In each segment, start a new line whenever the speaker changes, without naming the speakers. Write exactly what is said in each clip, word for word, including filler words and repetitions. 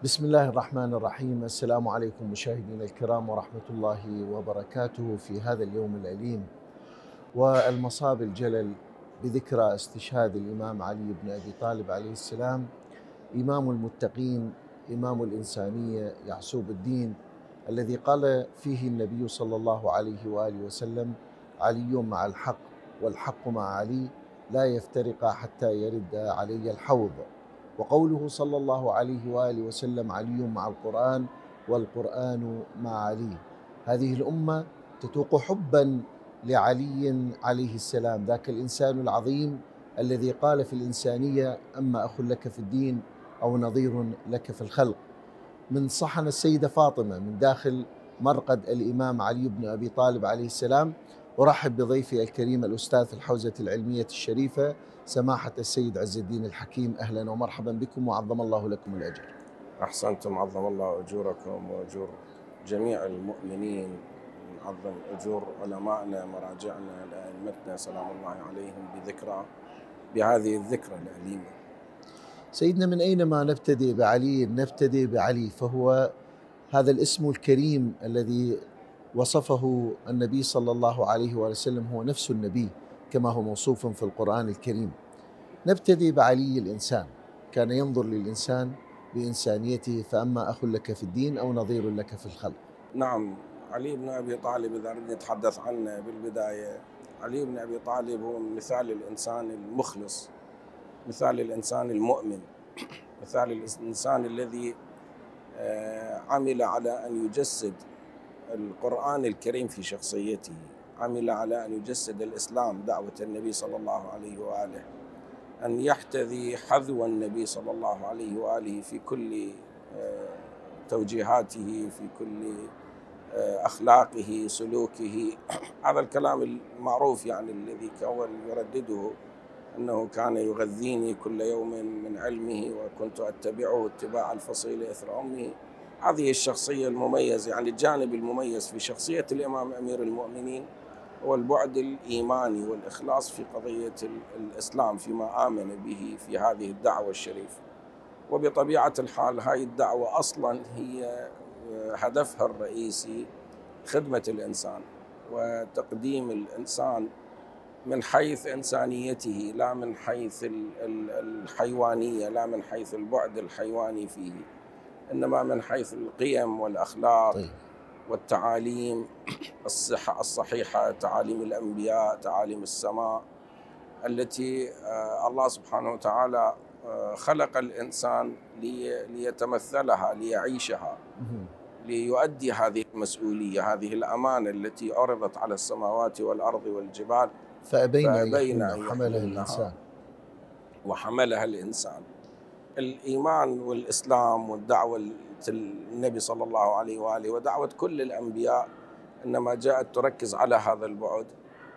بسم الله الرحمن الرحيم. السلام عليكم مشاهدينا الكرام ورحمة الله وبركاته في هذا اليوم الأليم والمصاب الجلل بذكرى استشهاد الإمام علي بن أبي طالب عليه السلام، إمام المتقين، إمام الإنسانية، يعسوب الدين، الذي قال فيه النبي صلى الله عليه وآله وسلم: علي مع الحق والحق مع علي لا يفترقا حتى يرد علي الحوض. وقوله صلى الله عليه وآله وسلم: علي مع القرآن والقرآن مع علي. هذه الأمة تتوق حبا لعلي عليه السلام، ذاك الإنسان العظيم الذي قال في الإنسانية: أما أخ لك في الدين أو نظير لك في الخلق. من صحن السيدة فاطمة من داخل مرقد الإمام علي بن أبي طالب عليه السلام. أرحب بضيفي الكريم الأستاذ في الحوزة العلمية الشريفة سماحة السيد عز الدين الحكيم. أهلا ومرحبا بكم وعظم الله لكم الأجر.
أحسنتم، عظم الله أجوركم وأجور جميع المؤمنين، نعظم أجور علمائنا مراجعنا لأئمتنا سلام الله عليهم بذكرى بهذه الذكرى الأليمة.
سيدنا، من أينما نبتدئ بعلي نبتدئ بعلي، فهو هذا الاسم الكريم الذي وصفه النبي صلى الله عليه وسلم، هو نفس النبي كما هو موصوف في القرآن الكريم. نبتدئ بعلي الإنسان، كان ينظر للإنسان بإنسانيته: فأما أخ لك في الدين أو نظير لك في الخلق.
نعم، علي بن أبي طالب إذا أردنا نتحدث عنه بالبداية، علي بن أبي طالب هو مثال الإنسان المخلص، مثال الإنسان المؤمن، مثال الإنسان الذي عمل على أن يجسد القرآن الكريم في شخصيته، عمل على أن يجسد الإسلام دعوة النبي صلى الله عليه وآله، أن يحتذي حذو النبي صلى الله عليه وآله في كل توجيهاته، في كل أخلاقه، سلوكه. هذا الكلام المعروف يعني الذي كان يردده، أنه كان يغذيني كل يوم من علمه وكنت أتبعه اتباع الفصيل إثر أمه. هذه الشخصية المميزة، يعني الجانب المميز في شخصية الإمام أمير المؤمنين هو البعد الإيماني والإخلاص في قضية الإسلام فيما آمن به في هذه الدعوة الشريفة. وبطبيعة الحال هاي الدعوة أصلا هي هدفها الرئيسي خدمة الإنسان وتقديم الإنسان من حيث إنسانيته، لا من حيث الحيوانية، لا من حيث البعد الحيواني فيه، إنما من حيث القيم والأخلاق طيب. والتعاليم الصحة الصحيحة، تعاليم الأنبياء، تعاليم السماء التي الله سبحانه وتعالى خلق الإنسان ليتمثلها، ليعيشها، ليؤدي هذه المسؤولية، هذه الأمانة التي عرضت على السماوات والأرض والجبال
فأبين
فأبين
أن يحملها الإنسان
وحملها الإنسان. الإيمان والإسلام والدعوة النبي صلى الله عليه وآله ودعوة كل الأنبياء إنما جاءت تركز على هذا البعد.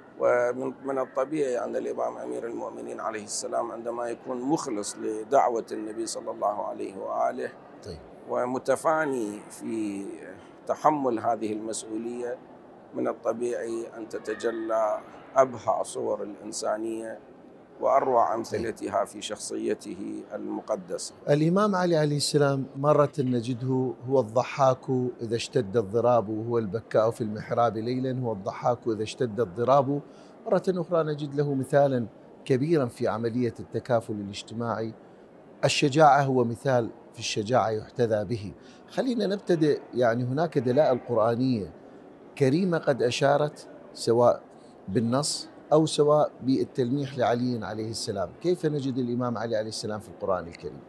ومن الطبيعي أن الإمام أمير المؤمنين عليه السلام عندما يكون مخلص لدعوة النبي صلى الله عليه وآله طيب. ومتفاني في تحمل هذه المسؤولية، من الطبيعي أن تتجلى أبهى صور الإنسانية وأروع أمثلتها في شخصيته المقدسة.
الإمام علي عليه السلام مرة نجده هو الضحاك إذا اشتد الضراب، وهو البكاء في المحراب ليلا هو الضحاك إذا اشتد الضراب. مرة أخرى نجد له مثالا كبيرا في عملية التكافل الاجتماعي. الشجاعة هو مثال في الشجاعة يحتذى به. خلينا نبتدئ، يعني هناك دلائل قرآنية كريمة قد أشارت سواء بالنص أو سواء بالتلميح لعلي عليه السلام. كيف نجد الإمام علي عليه السلام في القرآن الكريم؟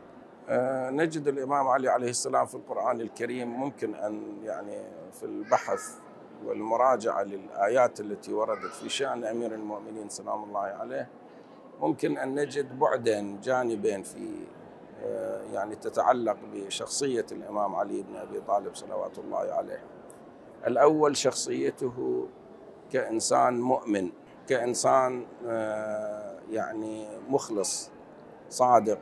أه نجد الإمام علي عليه السلام في القرآن الكريم، ممكن أن يعني في البحث والمراجعة للآيات التي وردت في شأن أمير المؤمنين سلام الله عليه، ممكن أن نجد بعدين، جانبين في أه يعني تتعلق بشخصية الإمام علي بن أبي طالب صلوات الله عليه. الأول شخصيته كإنسان مؤمن، كإنسان يعني مخلص صادق.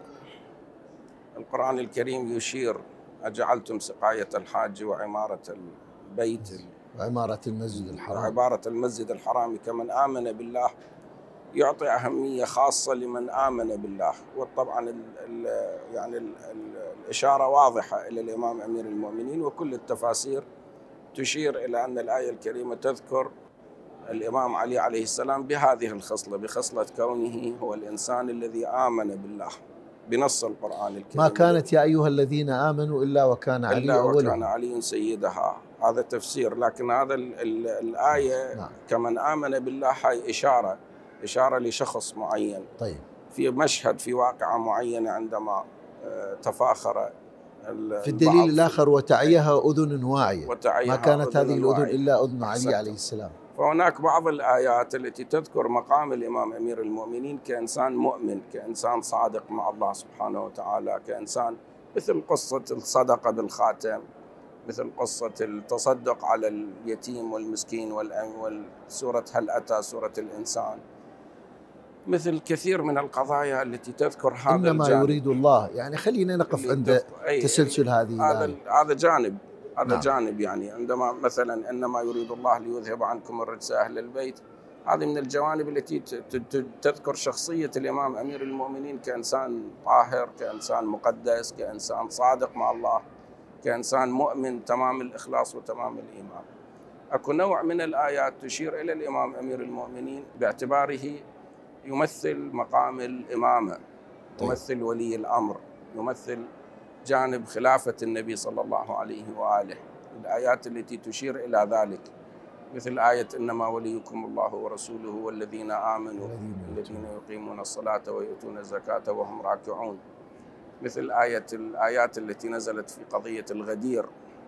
القرآن الكريم يشير: أجعلتم سقاية الحاج وعمارة البيت
وعمارة المسجد الحرام
وعمارة المسجد الحرام كمن آمن بالله يعطي أهمية خاصة لمن آمن بالله. وطبعا ال ال يعني ال ال الإشارة واضحة إلى الإمام أمير المؤمنين، وكل التفاسير تشير إلى أن الآية الكريمة تذكر الإمام علي عليه السلام بهذه الخصلة، بخصلة كونه هو الإنسان الذي آمن بالله بنص القرآن الكريم.
ما كانت يا أيها الذين آمنوا إلا وكان علي
إلا
أولهم.
وكان علي سيدها، هذا تفسير. لكن هذا ال ال الآية نعم. كمن آمن بالله هاي إشارة إشارة لشخص معين.
طيب.
في مشهد، في واقعة معينة عندما تفاخر
في الدليل الآخر وتعيها أذن واعية، ما كانت هذه الأذن إلا أذن علي عليه السلام.
فهناك بعض الآيات التي تذكر مقام الإمام أمير المؤمنين كإنسان مؤمن، كإنسان صادق مع الله سبحانه وتعالى، كإنسان مثل قصة الصدقة بالخاتم، مثل قصة التصدق على اليتيم والمسكين والسورة هل أتى سورة الإنسان، مثل كثير من القضايا التي تذكر هذا
إنما
الجانب.
إنما يريد الله، يعني خلينا نقف عند تسلسل هذه.
هذا هذا جانب هذا نعم. جانب يعني عندما مثلا إنما يريد الله ليذهب عنكم الرجس أهل البيت، هذه من الجوانب التي تذكر شخصية الإمام أمير المؤمنين كإنسان طاهر، كإنسان مقدس، كإنسان صادق مع الله، كإنسان مؤمن تمام الإخلاص وتمام الإيمان. أكو نوع من الآيات تشير إلى الإمام أمير المؤمنين باعتباره يمثل مقام الإمامة، يمثل ولي الأمر، يمثل جانب خلافة النبي صلى الله عليه وآله. الآيات التي تشير إلى ذلك مثل آية إنما وليكم الله ورسوله والذين آمنوا الذين يقيمون الصلاة ويؤتون الزكاة وهم راكعون، مثل آية الآيات التي نزلت في قضية الغدير،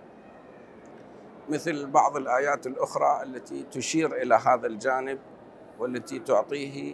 مثل بعض الآيات الأخرى التي تشير إلى هذا الجانب والتي تعطيه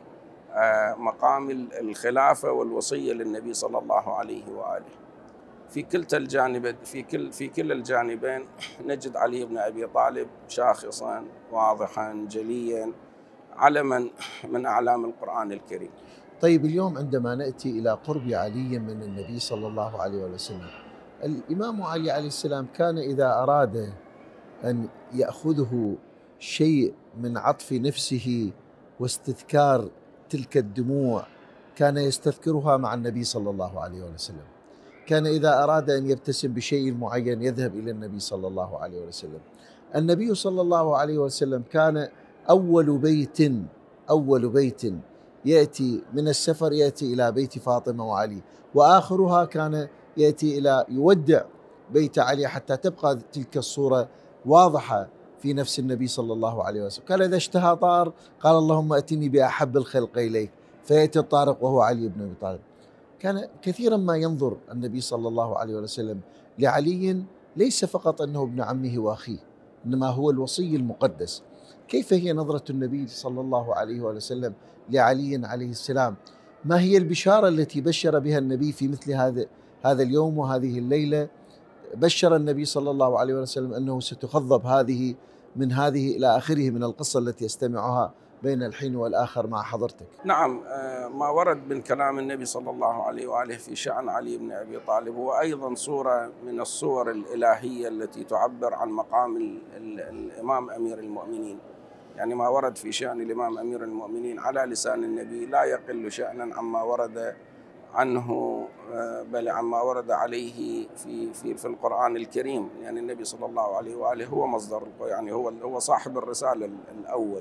مقام الخلافة والوصية للنبي صلى الله عليه وآله. في كلتا الجانب في كل في كل الجانبين نجد علي بن أبي طالب شاخصا واضحا جليا، علما من أعلام القرآن الكريم.
طيب، اليوم عندما نأتي إلى قرب علي من النبي صلى الله عليه وسلم، الإمام علي عليه السلام كان إذا أراد أن يأخذه شيء من عطف نفسه واستذكار تلك الدموع كان يستذكرها مع النبي صلى الله عليه وسلم. كان إذا أراد أن يبتسم بشيء معين يذهب إلى النبي صلى الله عليه وسلم. النبي صلى الله عليه وسلم كان أول بيت أول بيت يأتي من السفر يأتي إلى بيت فاطمة وعلي، وآخرها كان يأتي إلى يودع بيت علي حتى تبقى تلك الصورة واضحة في نفس النبي صلى الله عليه وسلم. كان إذا اشتهى طار قال اللهم أتني بأحب الخلق إليك، فيأتي الطارق وهو علي بن أبي طالب. كان كثيرا ما ينظر النبي صلى الله عليه وسلم لعلي ليس فقط أنه ابن عمه وأخيه، إنما هو الوصي المقدس. كيف هي نظرة النبي صلى الله عليه وسلم لعلي عليه السلام؟ ما هي البشارة التي بشر بها النبي في مثل هذا هذا اليوم وهذه الليلة؟ بشر النبي صلى الله عليه وسلم أنه ستخضب هذه من هذه إلى آخره من القصة التي يستمعها بين الحين والآخر مع حضرتك.
نعم، ما ورد من كلام النبي صلى الله عليه وآله في شأن علي بن أبي طالب هو أيضا صورة من الصور الإلهية التي تعبر عن مقام ال ال الإمام أمير المؤمنين. يعني ما ورد في شأن الإمام أمير المؤمنين على لسان النبي لا يقل شأنا عما ورد عنه، بل عما ورد عليه في في في القرآن الكريم. يعني النبي صلى الله عليه وآله هو مصدر، يعني هو هو صاحب الرسالة الأول.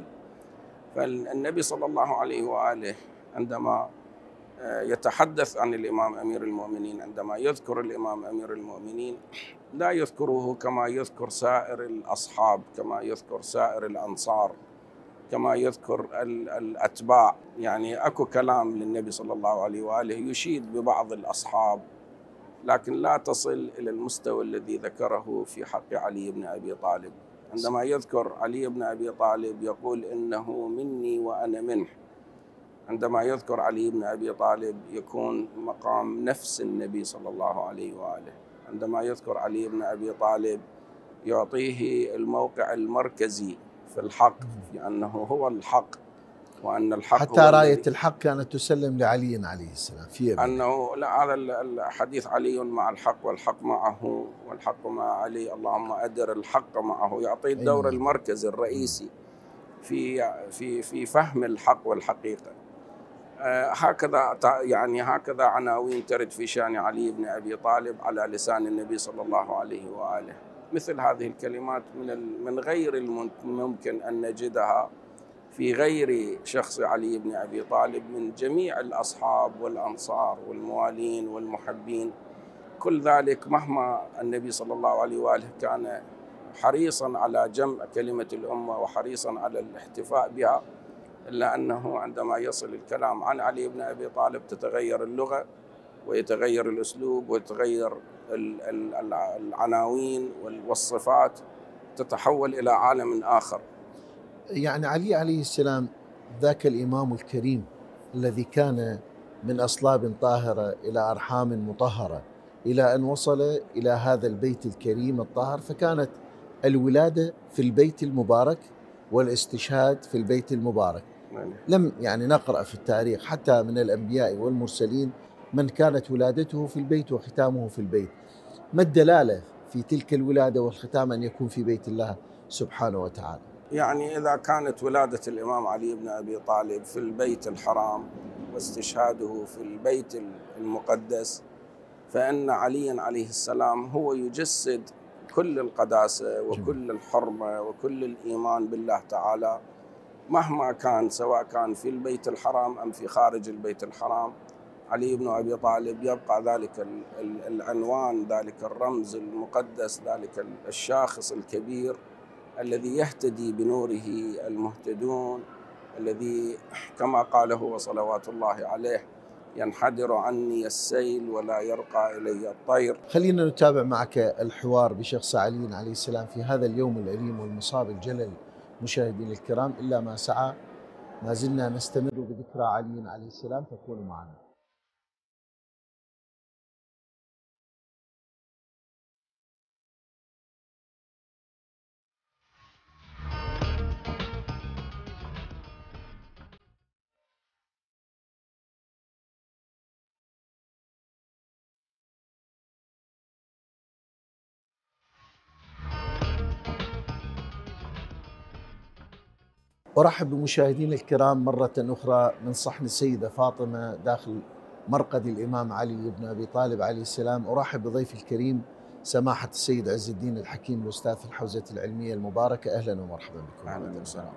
فالنبي صلى الله عليه وآله عندما يتحدث عن الإمام أمير المؤمنين، عندما يذكر الإمام أمير المؤمنين لا يذكره كما يذكر سائر الأصحاب، كما يذكر سائر الأنصار، كما يذكر الأتباع. يعني أكو كلام للنبي صلى الله عليه وآله يشيد ببعض الأصحاب، لكن لا تصل إلى المستوى الذي ذكره في حق علي بن أبي طالب. عندما يذكر علي بن أبي طالب يقول إنه مني وأنا منه. عندما يذكر علي بن أبي طالب يكون مقام نفس النبي صلى الله عليه وآله. عندما يذكر علي بن أبي طالب يعطيه الموقع المركزي في الحق، في أنه هو الحق، وأن الحق
حتى راية الحق كانت تسلم لعلي عليه السلام في يمين.
أنه لا، هذا الحديث علي مع الحق والحق معه والحق مع علي، اللهم أدر الحق معه، يعطي الدور المركزي الرئيسي. في في في فهم الحق والحقيقة. هكذا يعني هكذا عناوين ترد في شأن علي بن أبي طالب على لسان النبي صلى الله عليه وآله. مثل هذه الكلمات من من غير الممكن أن نجدها في غير شخص علي بن أبي طالب من جميع الأصحاب والأنصار والموالين والمحبين. كل ذلك مهما النبي صلى الله عليه وآله كان حريصا على جمع كلمة الأمة وحريصا على الاحتفاء بها، إلا أنه عندما يصل الكلام عن علي بن أبي طالب تتغير اللغة ويتغير الأسلوب ويتغير العناوين والصفات، تتحول إلى عالم آخر.
يعني علي عليه السلام ذاك الإمام الكريم الذي كان من أصلاب طاهرة إلى أرحام مطهرة إلى أن وصل إلى هذا البيت الكريم الطاهر، فكانت الولادة في البيت المبارك والاستشهاد في البيت المبارك. لم يعني نقرأ في التاريخ حتى من الأنبياء والمرسلين من كانت ولادته في البيت وختامه في البيت. ما الدلالة في تلك الولادة والختام أن يكون في بيت الله سبحانه وتعالى؟
يعني إذا كانت ولادة الإمام علي بن أبي طالب في البيت الحرام واستشهاده في البيت المقدس، فإن علي عليه السلام هو يجسد كل القداسة وكل الحرمة وكل الإيمان بالله تعالى مهما كان، سواء كان في البيت الحرام أم في خارج البيت الحرام. علي بن أبي طالب يبقى ذلك العنوان، ذلك الرمز المقدس، ذلك الشاخص الكبير الذي يهتدي بنوره المهتدون، الذي كما قاله وصلوات الله عليه: ينحدر عني السيل ولا يرقى إلي الطير.
خلينا نتابع معك الحوار بشخص علي عليه السلام في هذا اليوم الأليم والمصاب الجلل. مشاهدينا الكرام، إلا ما سعى، ما زلنا نستمر بذكرى علي عليه السلام، فكونوا معنا. أرحب بمشاهدينا الكرام مرة أخرى من صحن السيدة فاطمة داخل مرقد الإمام علي بن أبي طالب عليه السلام. أرحب بضيفي الكريم سماحة السيد عز الدين الحكيم الأستاذ في الحوزة العلمية المباركة. أهلا ومرحبا بكم.
أهلا وسهلا.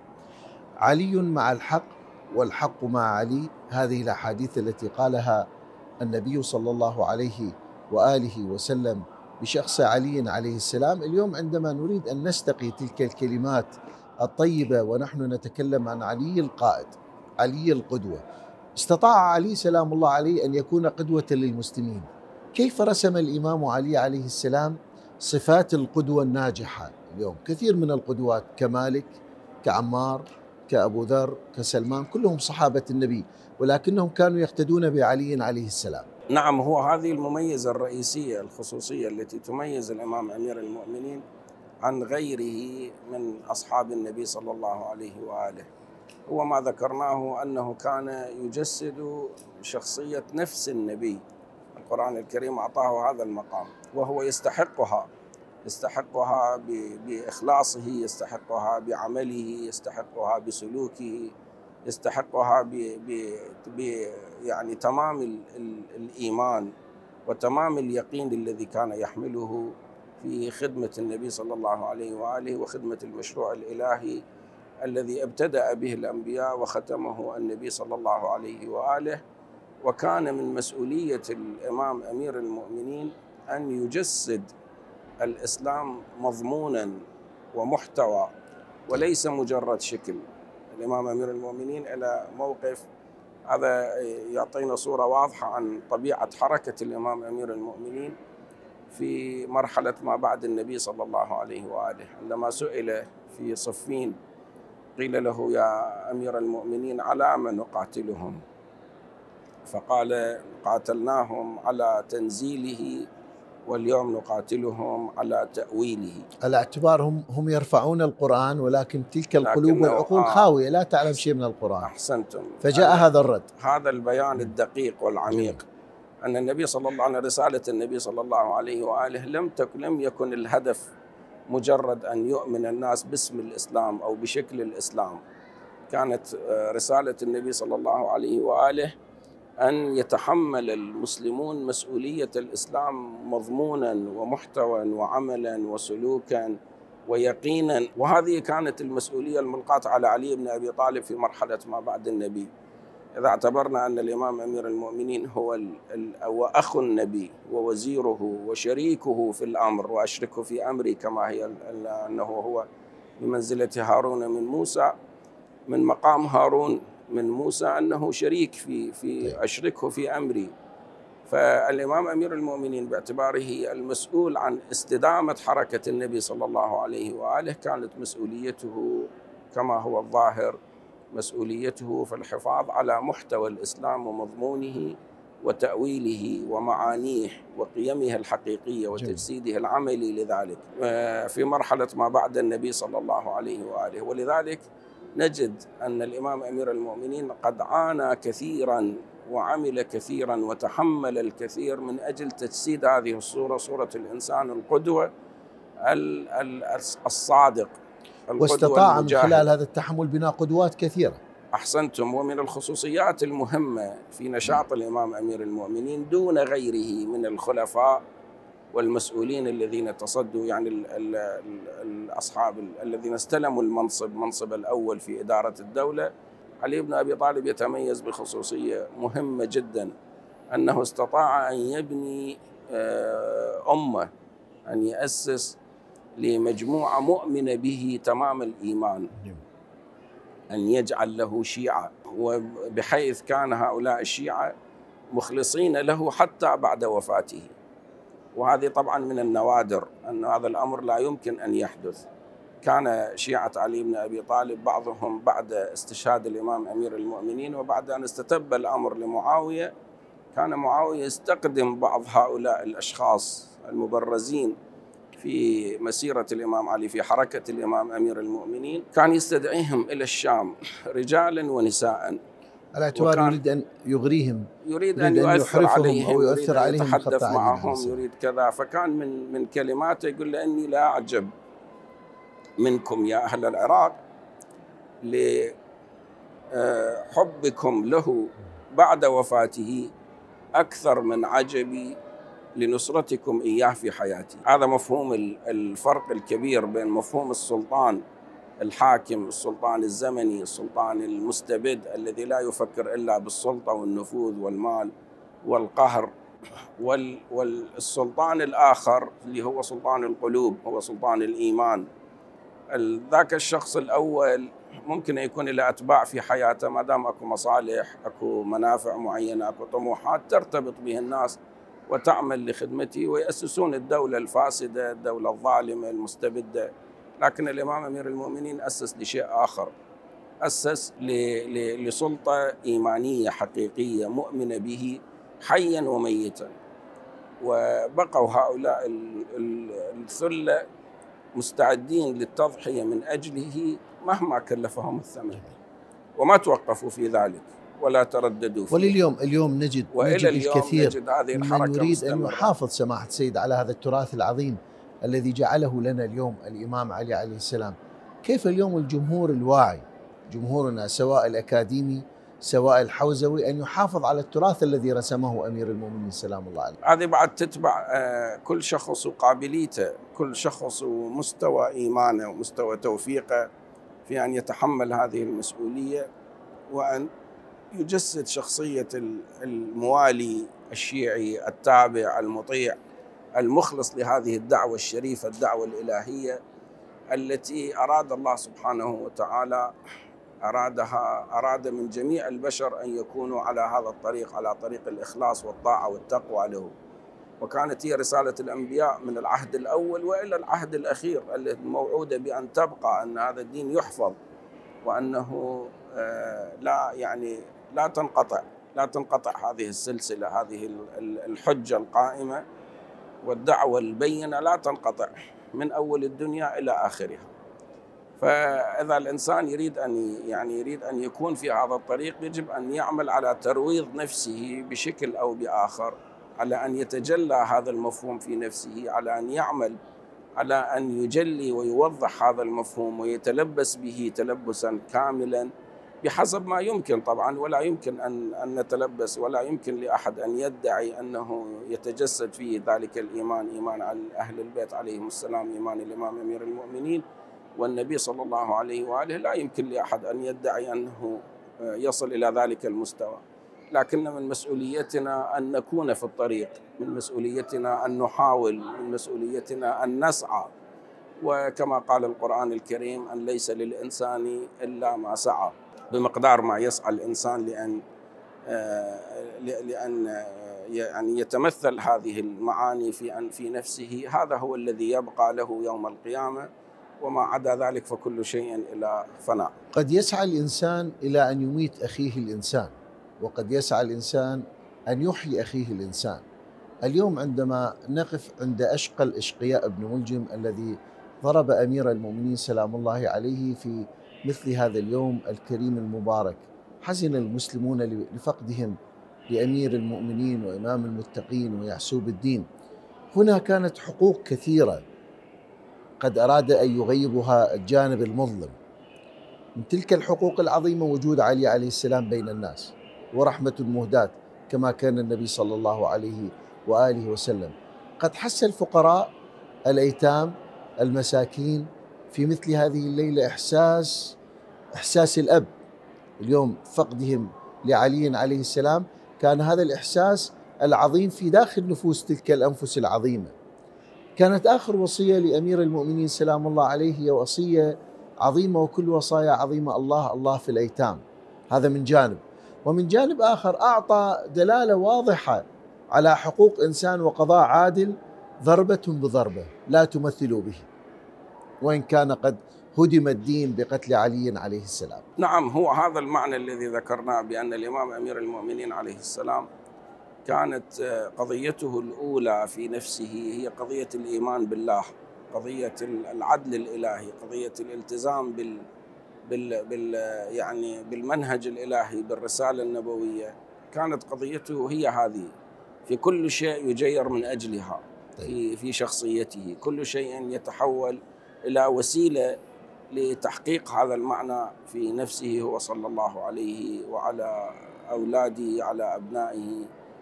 علي مع الحق والحق مع علي، هذه الأحاديث التي قالها النبي صلى الله عليه وآله وسلم بشخص علي عليه السلام. اليوم عندما نريد أن نستقي تلك الكلمات الطيبة ونحن نتكلم عن علي القائد، علي القدوة، استطاع علي سلام الله عليه أن يكون قدوة للمسلمين. كيف رسم الإمام علي عليه السلام صفات القدوة الناجحة؟ اليوم كثير من القدوات كمالك، كعمار، كأبو ذر، كسلمان، كلهم صحابة النبي، ولكنهم كانوا يقتدون بعلي عليه السلام.
نعم، هو هذه المميزة الرئيسية الخصوصية التي تميز الإمام أمير المؤمنين عن غيره من أصحاب النبي صلى الله عليه وآله. هو ما ذكرناه أنه كان يجسد شخصية نفس النبي. القرآن الكريم أعطاه هذا المقام وهو يستحقها، يستحقها بإخلاصه، يستحقها بعمله، يستحقها بسلوكه، يستحقها ب ب يعني تمام ال ال الإيمان وتمام اليقين الذي كان يحمله في خدمة النبي صلى الله عليه وآله وخدمة المشروع الإلهي الذي ابتدأ به الأنبياء وختمه النبي صلى الله عليه وآله. وكان من مسؤولية الإمام أمير المؤمنين أن يجسد الإسلام مضمونا ومحتوى وليس مجرد شكل. الإمام أمير المؤمنين إلى موقف هذا يعطينا صورة واضحة عن طبيعة حركة الإمام أمير المؤمنين في مرحلة ما بعد النبي صلى الله عليه وآله. عندما سئل في صفين قيل له: يا أمير المؤمنين على من نقاتلهم؟ فقال: قاتلناهم على تنزيله واليوم نقاتلهم على تأويله.
على اعتبارهم هم يرفعون القرآن ولكن تلك القلوب والعقول
آه
خاوية لا تعلم شيء من القرآن.
أحسنتم.
فجاء هذا الرد،
هذا البيان الدقيق والعميق أن النبي صلى الله عليه رسالة النبي صلى الله عليه وآله لم تكن لم يكن الهدف مجرد أن يؤمن الناس باسم الإسلام أو بشكل الإسلام، كانت رسالة النبي صلى الله عليه وآله أن يتحمل المسلمون مسؤولية الإسلام مضمونا ومحتوى وعملا وسلوكا ويقينا، وهذه كانت المسؤولية الملقاة على علي بن أبي طالب في مرحلة ما بعد النبي. إذا اعتبرنا أن الإمام أمير المؤمنين هو ال ال هو أخ النبي ووزيره وشريكه في الأمر وأشركه في أمري، كما هي أنه هو بمنزلة هارون من موسى، من مقام هارون من موسى أنه شريك في في أشركه في أمري. فالإمام أمير المؤمنين باعتباره المسؤول عن استدامة حركة النبي صلى الله عليه وآله كانت مسؤوليته كما هو الظاهر مسؤوليته في الحفاظ على محتوى الإسلام ومضمونه وتأويله ومعانيه وقيمه الحقيقية وتجسيده العملي لذلك في مرحلة ما بعد النبي صلى الله عليه وآله. ولذلك نجد أن الإمام أمير المؤمنين قد عانى كثيراً وعمل كثيراً وتحمل الكثير من أجل تجسيد هذه الصورة، صورة الإنسان القدوة الصادق،
واستطاع من خلال هذا التحمل بناء قدوات كثيرة.
أحسنتم. ومن الخصوصيات المهمة في نشاط الإمام أمير المؤمنين دون غيره من الخلفاء والمسؤولين الذين تصدوا، يعني ال ال الأصحاب الذين استلموا المنصب، منصب الأول في إدارة الدولة، علي بن أبي طالب يتميز بخصوصية مهمة جدا، أنه استطاع أن يبني أمة، أن يأسس لمجموعة مؤمنة به تمام الإيمان، أن يجعل له شيعة، وبحيث كان هؤلاء الشيعة مخلصين له حتى بعد وفاته. وهذه طبعا من النوادر، أن هذا الأمر لا يمكن أن يحدث. كان شيعة علي بن أبي طالب بعضهم بعد استشهاد الإمام أمير المؤمنين وبعد أن استتب الأمر لمعاوية، كان معاوية يستقدم بعض هؤلاء الأشخاص المبرزين في مسيرة الإمام علي، في حركة الإمام أمير المؤمنين، كان يستدعيهم إلى الشام رجالا ونساء،
على اعتبار يريد أن يغريهم،
يريد أن يؤثر عليهم
أو يؤثر عليهم،
يتحدث معهم، يريد كذا. فكان من من كلماته يقول له: إني لا أعجب منكم يا أهل العراق لحبكم له بعد وفاته أكثر من عجبي لنصرتكم إياه في حياتي. هذا مفهوم الفرق الكبير بين مفهوم السلطان الحاكم، السلطان الزمني، السلطان المستبد الذي لا يفكر إلا بالسلطة والنفوذ والمال والقهر، والسلطان الآخر اللي هو سلطان القلوب، هو سلطان الإيمان. ذاك الشخص الأول ممكن يكون له أتباع في حياته، ما دام أكو مصالح، أكو منافع معينة، أكو طموحات ترتبط به الناس وتعمل لخدمته ويأسسون الدولة الفاسدة، الدولة الظالمة المستبدة. لكن الإمام أمير المؤمنين أسس لشيء آخر، أسس لسلطة إيمانية حقيقية مؤمنة به حيا وميتا. وبقوا هؤلاء الثلة مستعدين للتضحية من أجله مهما كلفهم الثمن، وما توقفوا في ذلك ولا ترددوا فيه.
ولليوم اليوم نجد نجد الكثير
نجد هذه
من يريد أن يحافظ سماحة السيد على هذا التراث العظيم الذي جعله لنا اليوم الإمام علي عليه السلام. كيف اليوم الجمهور الواعي، جمهورنا سواء الأكاديمي سواء الحوزوي، أن يحافظ على التراث الذي رسمه أمير المؤمنين سلام الله عليه؟
هذه بعد تتبع كل شخص وقابليته، كل شخص ومستوى إيمانه ومستوى توفيقه في أن يتحمل هذه المسؤولية، وأن يجسد شخصية الموالي الشيعي التابع المطيع المخلص لهذه الدعوة الشريفة، الدعوة الإلهية التي أراد الله سبحانه وتعالى أرادها أراد من جميع البشر أن يكونوا على هذا الطريق، على طريق الإخلاص والطاعة والتقوى له. وكانت هي رسالة الأنبياء من العهد الأول وإلى العهد الأخير الموعودة بأن تبقى، أن هذا الدين يحفظ، وأنه لا يعني لا تنقطع لا تنقطع هذه السلسلة، هذه الحجة القائمة والدعوة البينة لا تنقطع من أول الدنيا إلى آخرها. فإذا الإنسان يريد أن يعني يريد أن يكون في هذا الطريق، يجب أن يعمل على ترويض نفسه بشكل أو بآخر، على أن يتجلى هذا المفهوم في نفسه، على أن يعمل على أن يجلي ويوضح هذا المفهوم ويتلبس به تلبسا كاملا بحسب ما يمكن طبعا، ولا يمكن أن أن نتلبس، ولا يمكن لأحد أن يدعي أنه يتجسد فيه ذلك الإيمان، إيمان على أهل البيت عليهم السلام، إيمان الإمام أمير المؤمنين والنبي صلى الله عليه وآله. لا يمكن لأحد أن يدعي أنه يصل إلى ذلك المستوى، لكن من مسؤوليتنا أن نكون في الطريق، من مسؤوليتنا أن نحاول، من مسؤوليتنا أن نسعى. وكما قال القرآن الكريم أن ليس للإنسان إلا ما سعى، بمقدار ما يسعى الإنسان لأن لأن يعني يتمثل هذه المعاني في في نفسه، هذا هو الذي يبقى له يوم القيامة، وما عدا ذلك فكل شيء إلى فناء.
قد يسعى الإنسان إلى أن يميت أخيه الإنسان، وقد يسعى الإنسان أن يحيي أخيه الإنسان. اليوم عندما نقف عند أشقى الأشقياء ابن ملجم الذي ضرب أمير المؤمنين سلام الله عليه في مثل هذا اليوم الكريم المبارك، حزن المسلمون لفقدهم لأمير المؤمنين وإمام المتقين ويعسوب الدين. هنا كانت حقوق كثيرة قد أراد أن يغيبها الجانب المظلم. من تلك الحقوق العظيمة وجود علي عليه السلام بين الناس، ورحمة مهداة كما كان النبي صلى الله عليه وآله وسلم. قد حس الفقراء الأيتام المساكين في مثل هذه الليلة إحساس إحساس الأب اليوم فقدهم لعلي عليه السلام، كان هذا الإحساس العظيم في داخل نفوس تلك الأنفس العظيمة. كانت آخر وصية لأمير المؤمنين سلام الله عليه هي وصية عظيمة، وكل وصايا عظيمة الله الله في الأيتام. هذا من جانب، ومن جانب آخر أعطى دلالة واضحة على حقوق إنسان وقضاء عادل، ضربة بضربة لا تمثلوا به، وإن كان قد هدم الدين بقتل علي عليه السلام.
نعم، هو هذا المعنى الذي ذكرناه، بأن الإمام أمير المؤمنين عليه السلام كانت قضيته الأولى في نفسه هي قضية الإيمان بالله، قضية العدل الإلهي، قضية الالتزام بال بال بال يعني بالمنهج الإلهي، بالرسالة النبوية. كانت قضيته هي هذه، في كل شيء يجير من أجلها في في شخصيته، كل شيء يتحول إلى وسيلة لتحقيق هذا المعنى في نفسه هو صلى الله عليه وعلى أولاده على أبنائه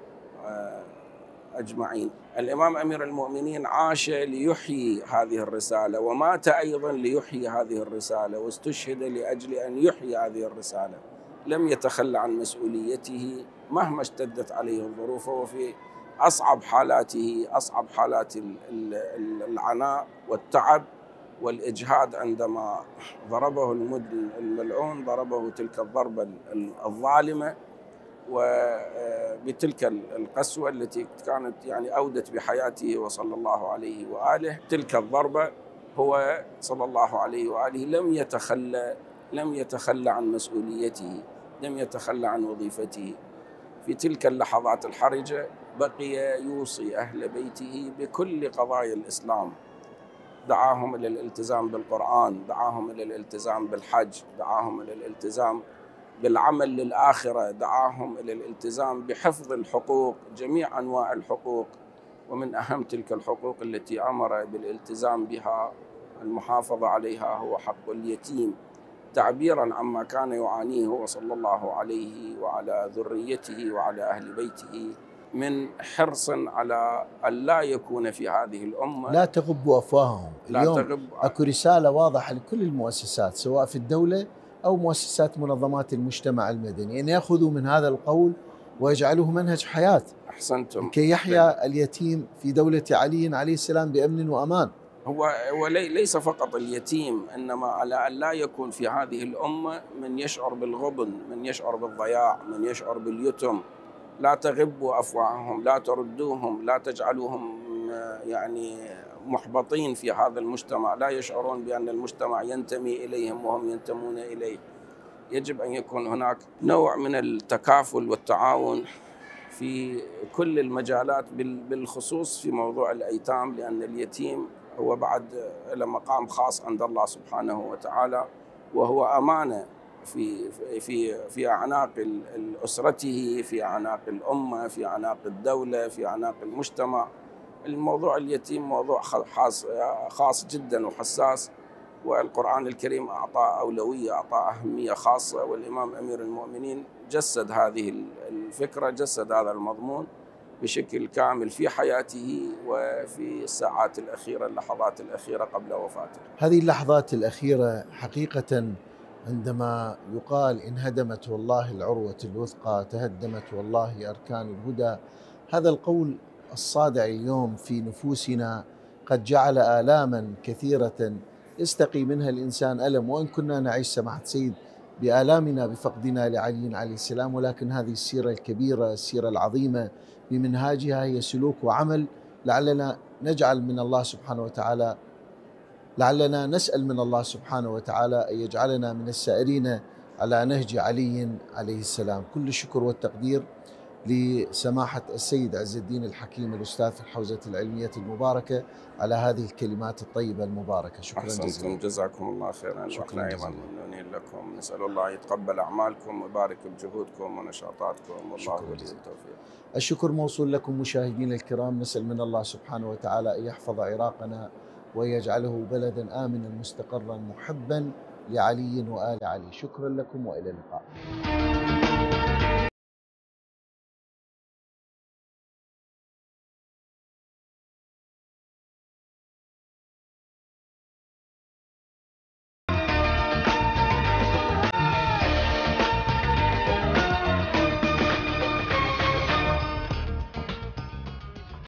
أجمعين. الإمام أمير المؤمنين عاش ليحيي هذه الرسالة، ومات أيضا ليحيي هذه الرسالة، واستشهد لأجل أن يحيي هذه الرسالة. لم يتخلى عن مسؤوليته مهما اشتدت عليه الظروف، وفي أصعب حالاته، أصعب حالات العناء والتعب والإجهاد، عندما ضربه الملعون، ضربه تلك الضربة الظالمة وبتلك القسوة التي كانت يعني أودت بحياته وصلى الله عليه وآله. تلك الضربة هو صلى الله عليه وآله لم يتخلى لم يتخلى عن مسؤوليته، لم يتخلى عن وظيفته. في تلك اللحظات الحرجة بقي يوصي أهل بيته بكل قضايا الإسلام، دعاهم إلى الالتزام بالقرآن، دعاهم إلى الالتزام بالحج، دعاهم إلى الالتزام بالعمل للآخرة، دعاهم إلى الالتزام بحفظ الحقوق، جميع أنواع الحقوق. ومن أهم تلك الحقوق التي أمر بالالتزام بها المحافظة عليها هو حق اليتيم، تعبيراً عما كان يعانيه هو صلى الله عليه وعلى ذريته وعلى أهل بيته من حرص على أن لا يكون في هذه الأمة
لا تغب أفواههم.
لا
اليوم
تغب.
أكو رسالة واضحة لكل المؤسسات سواء في الدولة أو مؤسسات منظمات المجتمع المدني، أن يأخذوا من هذا القول ويجعلوه منهج حياة.
أحسنتم.
كي يحيا اليتيم في دولة علي عليه السلام بأمن وأمان.
هو وليس فقط اليتيم، إنما على أن لا يكون في هذه الأمة من يشعر بالغبن، من يشعر بالضياع، من يشعر باليتم. لا تغبوا أفواههم، لا تردوهم، لا تجعلوهم يعني محبطين في هذا المجتمع، لا يشعرون بأن المجتمع ينتمي إليهم وهم ينتمون إليه. يجب أن يكون هناك نوع من التكافل والتعاون في كل المجالات، بالخصوص في موضوع الأيتام، لأن اليتيم هو بعد له مقام خاص عند الله سبحانه وتعالى، وهو أمانة في في في أعناق أسرته، في أعناق الأمة، في أعناق الدولة، في أعناق المجتمع. الموضوع اليتيم موضوع خاص خاص جدا وحساس، والقرآن الكريم أعطى أولوية، أعطى أهمية خاصة، والإمام أمير المؤمنين جسد هذه الفكرة، جسد هذا المضمون بشكل كامل في حياته وفي الساعات الأخيرة، اللحظات الأخيرة قبل وفاته.
هذه اللحظات الأخيرة حقيقة عندما يقال انهدمت والله العروة الوثقى، تهدمت والله أركان الهدى، هذا القول الصادع اليوم في نفوسنا قد جعل آلاما كثيرة يستقي منها الإنسان ألم، وإن كنا نعيش سماحة سيد بآلامنا بفقدنا لعلي عليه السلام، ولكن هذه السيرة الكبيرة، السيرة العظيمة بمنهاجها هي سلوك وعمل. لعلنا نجعل من الله سبحانه وتعالى لعلنا نسأل من الله سبحانه وتعالى أن يجعلنا من السائرين على نهج علي عليه السلام. كل الشكر والتقدير لسماحة السيد عز الدين الحكيم الأستاذ في الحوزة العلمية المباركة على هذه الكلمات الطيبة المباركة. شكرا جزيلا.
أحسنتم، جزاكم الله خيرا. شكرا أيضا ممنونين لكم، نسأل الله يتقبل أعمالكم ويبارك بجهودكم ونشاطاتكم، والله ولي التوفيق.
الشكر موصول لكم مشاهدينا الكرام، نسأل من الله سبحانه وتعالى أن يحفظ عراقنا ويجعله بلدا آمنا مستقرا محبا لعلي وآل علي. شكرا لكم وإلى اللقاء.